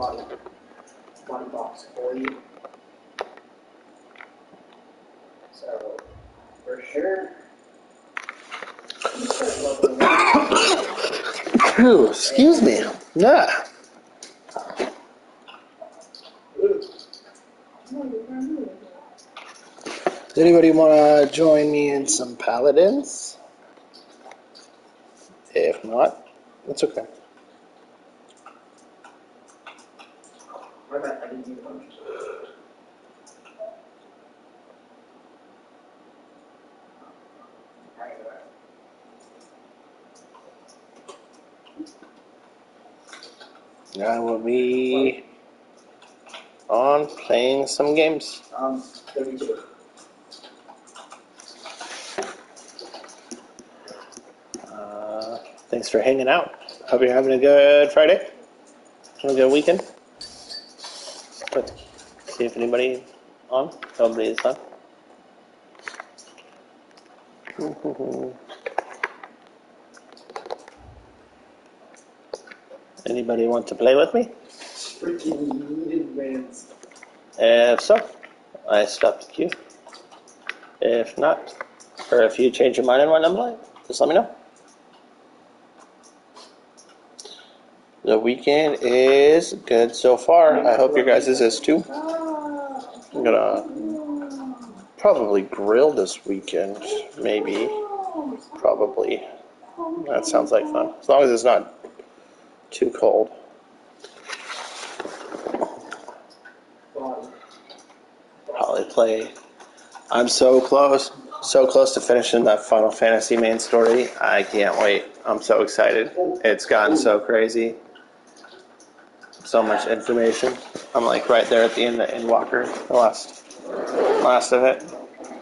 one box for you. So, for sure. Ooh, excuse me. Yeah. Does anybody want to join me in some paladins? If not, that's okay. I will be on playing some games. 32. Thanks for hanging out. Hope you're having a good Friday. Have a good weekend. Let's see if anybody on. Nobody is on. Anybody want to play with me? Freaking needed wins. If so, I stop the queue. If not, or if you change your mind and want to play, just let me know. The weekend is good so far. I hope your guys' is too. I'm gonna probably grill this weekend, maybe. Probably. That sounds like fun. As long as it's not too cold. Probably play. I'm so close to finishing that Final Fantasy main story. I can't wait. I'm so excited. It's gotten so crazy. So much information. I'm like right there at the end of Endwalker, the last of it.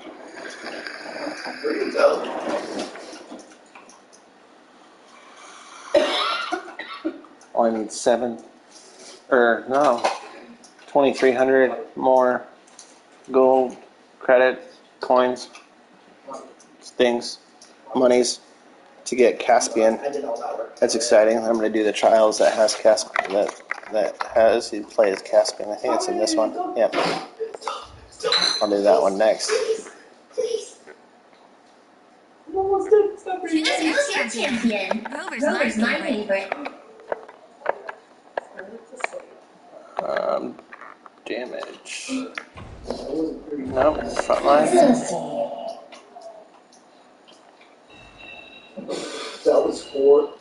Only need 2,300 more gold, credit, coins, things, monies to get Caspian. That's exciting. I'm going to do the trials that has Caspian. That has you play as Caspian. I think it's in this one. Yep. I'll do that one next. Who's your champion? Rover's my favorite. Damage. Nope, frontline. That was 4.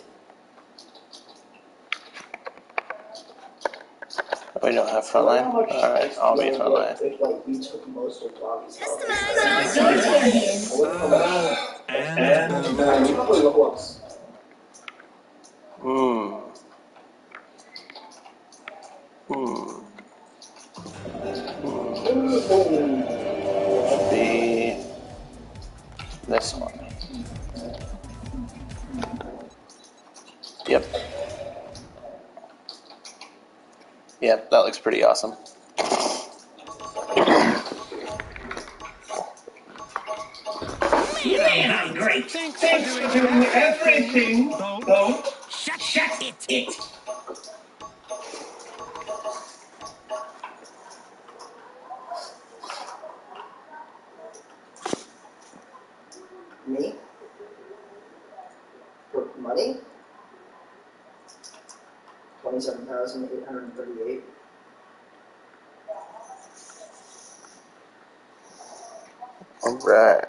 We don't have frontline? Alright, I'll be frontline. Be this one. Yep. Yep, that looks pretty awesome. Man, I'm great. Thanks for doing everything. Don't shut it. Me? For money? 27,838. All right.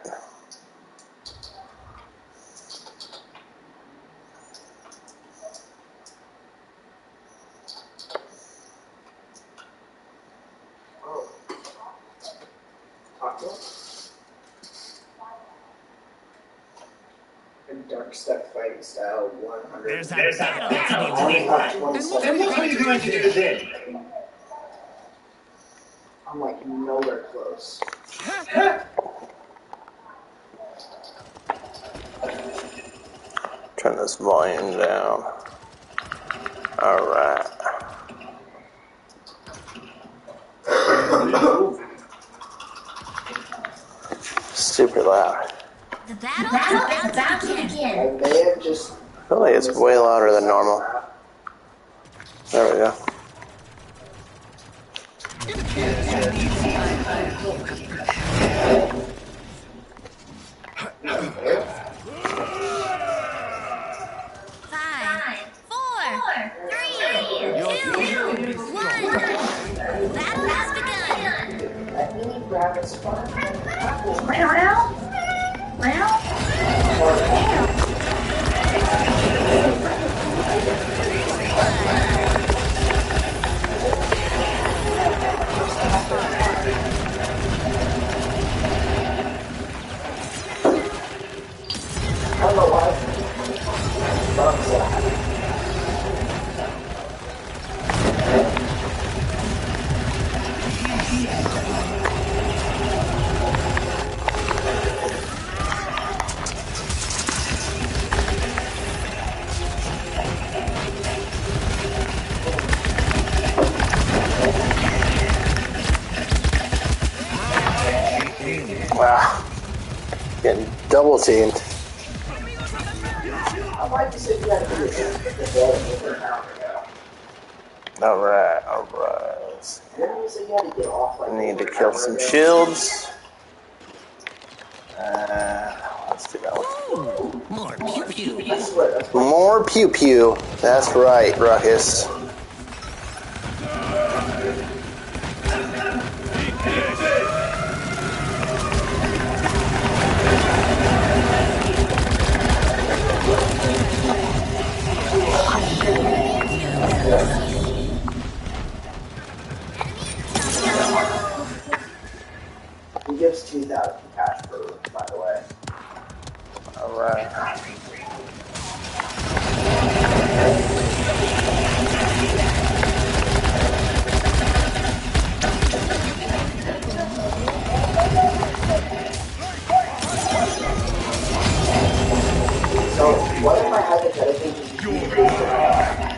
Oh. Taco? And dark step fighting style 100. There's a battle to be won. And what are you going to do then? I'm like nowhere close. Turn this volume down. All right. Super loud. The battle is about to begin. I may have just. I feel like it's way louder than normal. There we go. Five, four, three, two, one. Battle has begun. That mini grab is fun. I don't know why. But I'm so happy. Wow. Getting double teamed. I like you said you had to do this over an hour ago. Alright, alright. Then you said you had to get off like Need to over an kill hour some ago. shields. Let's do that one. More pew pew. That's what. More pew pew. That's right, Ruckus. He gives 2,000 cash per, by the way. Alright. So, what if I hypothetically just use this?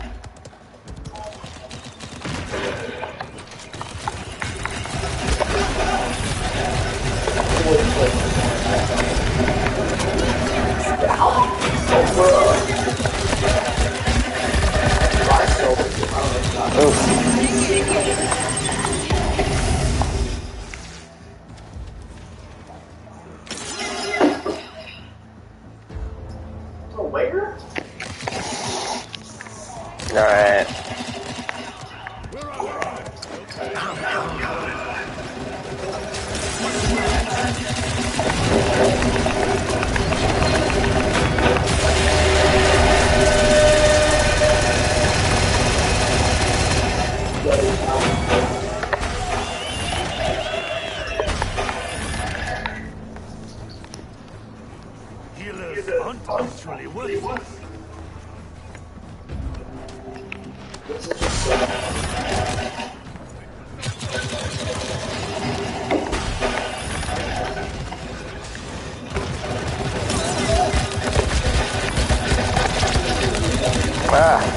Oh, where? Alright. Healers aren't actually worth it. This is just so Ah.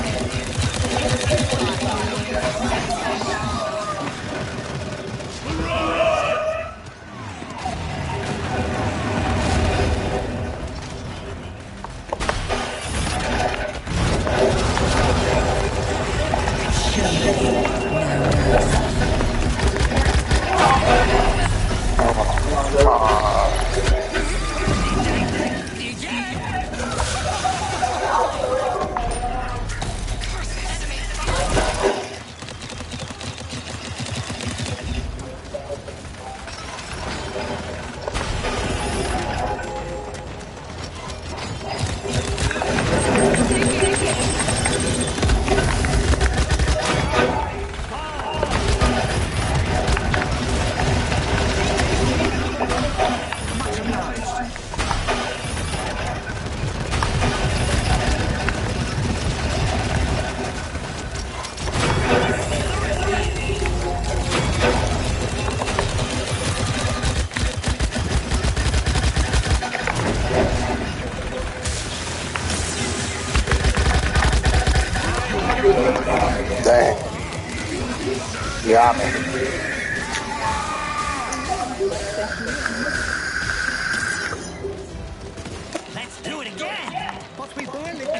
Dang. Got me. Let's do it again. But we burn it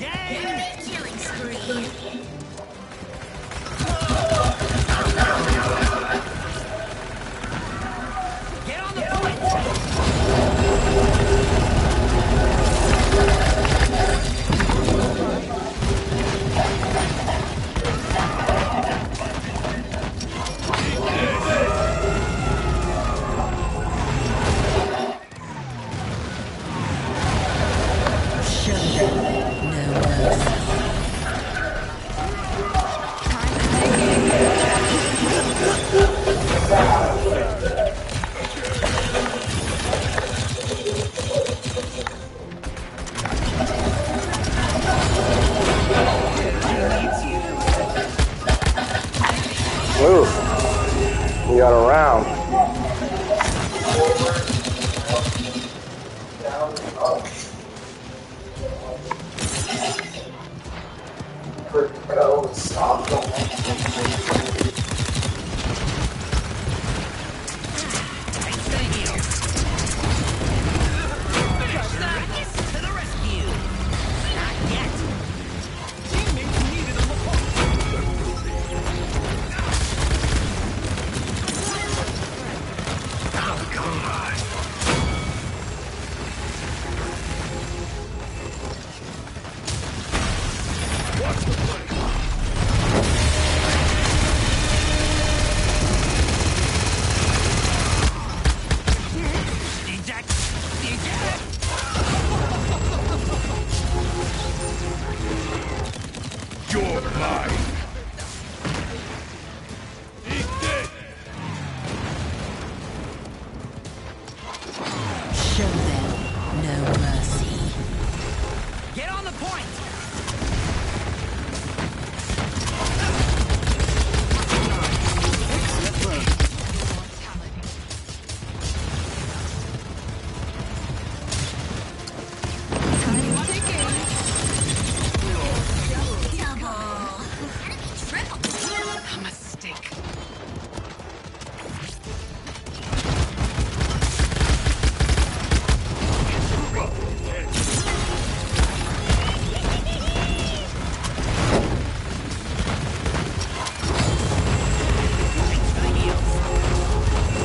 again. Killing spree. got around. Stop. Thanks for the heal. Circus to the rescue. Not yet. Teammates needed on the phone. Oh, God. What's the play? Eject! Eject! You're mine! Eat this! Show them no mercy. Get on the point! A mistake. Thanks for the heals.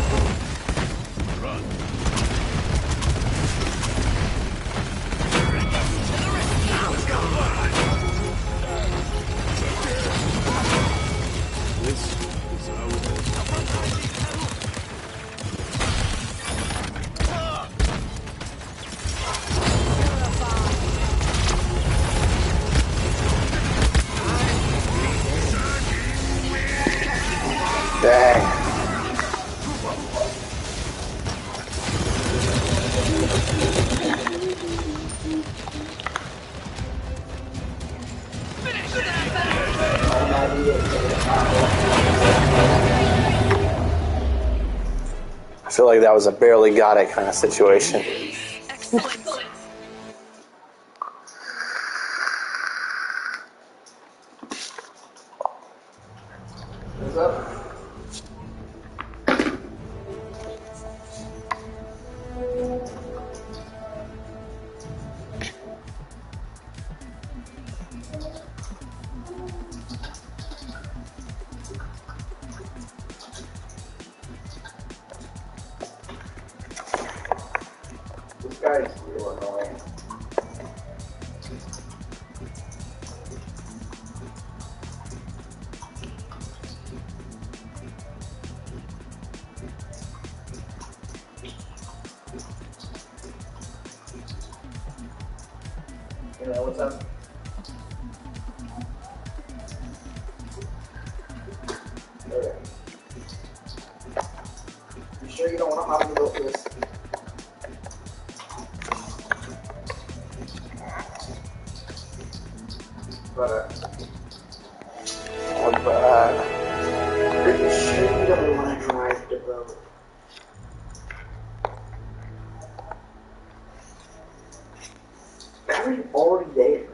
Dang. I feel like that was a barely got it kind of situation. Excellent. What's up? This guy's real annoying. You know what's up? Okay. You sure you don't want to hop in the boat for this? But, are you sure you don't want to drive the boat? Barry's already there.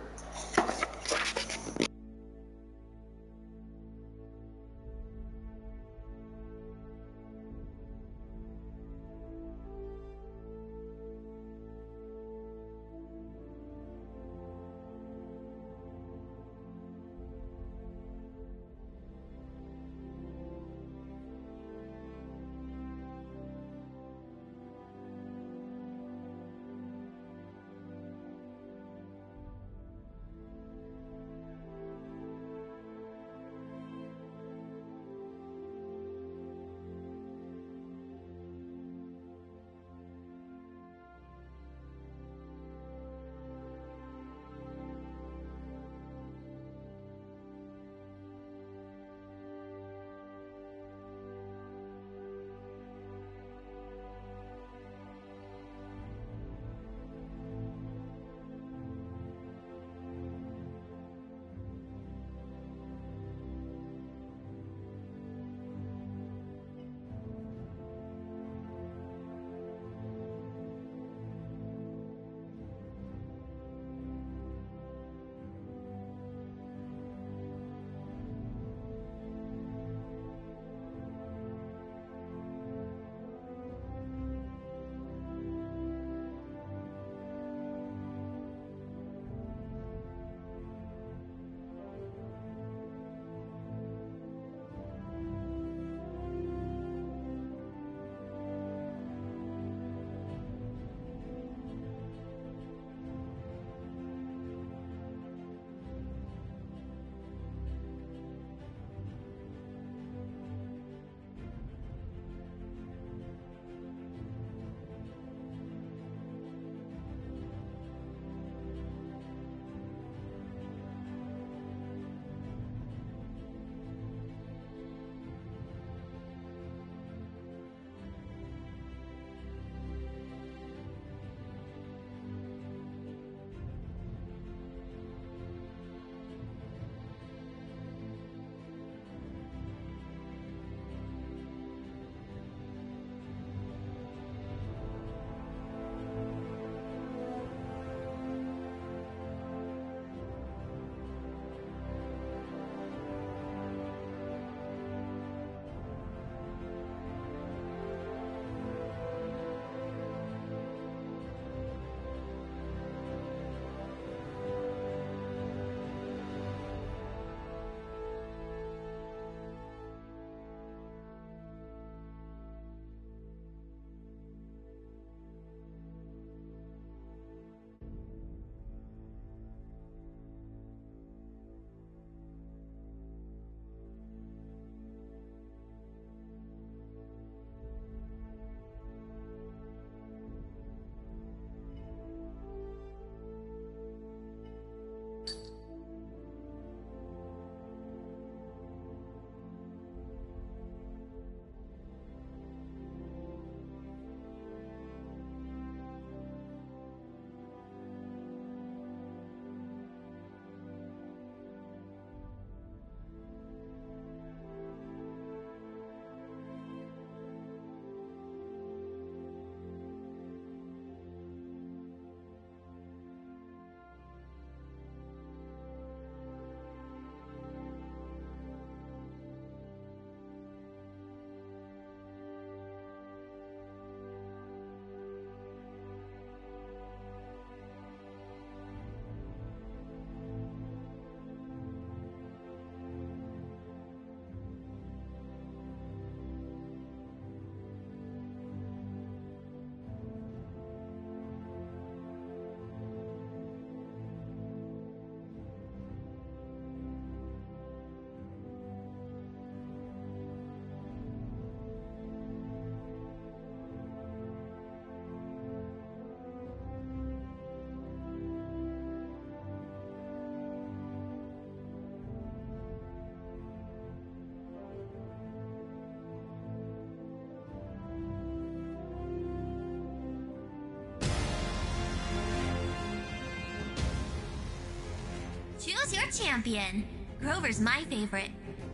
Choose your champion. Grover's my favorite.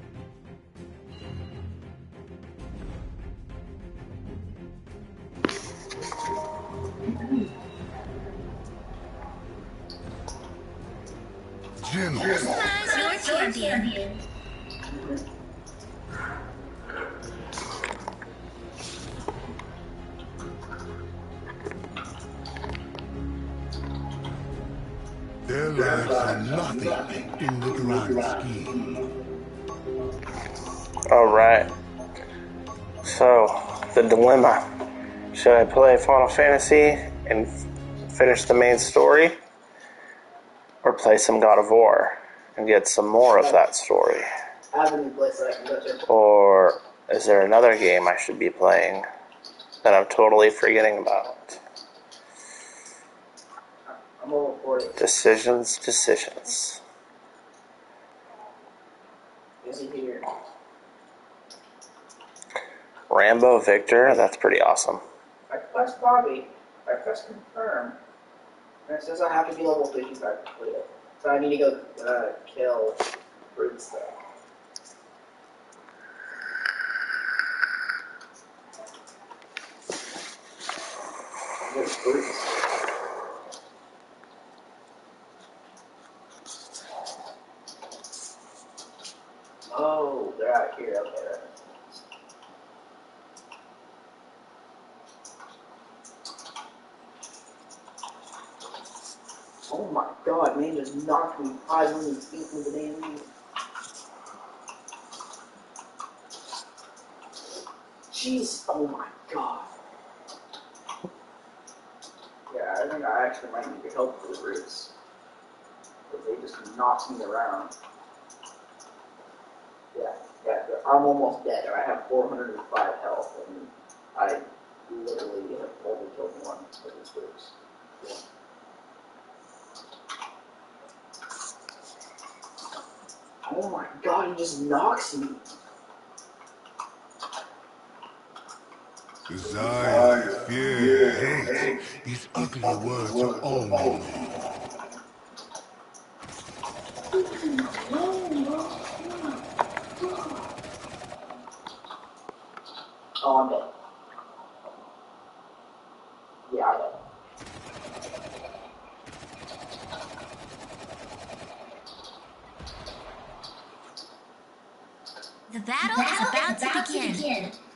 Choose your champion. Their lives are nothing in the grand scheme. Alright. So, the dilemma. Should I play Final Fantasy and finish the main story? Or play some God of War and get some more of that story? I have a new place that I can go to. Or is there another game I should be playing that I'm totally forgetting about? I'm over 40. Decisions. Is he here? Rambo Victor, that's pretty awesome. I press Bobby. I press confirm. And it says I have to be level 55 to complete it. So I need to go kill Brutes though. Where's Brutes? Oh, they're out here. Okay, that makes sense. Oh my god, man just knocked me 500 feet from the damn knee. Jeez, oh my god. Yeah, I think I actually might need to help with the Brutes. Because they just knocked me around. Yeah, I'm almost dead. I have 405 health, and I literally have only killed one of these Brutes. Yeah. Oh my god, he just knocks me. Desire, fear, hate. These ugly words are all meaningless. Oh, I'm dead. Yeah, I'm dead. The battle is about to begin.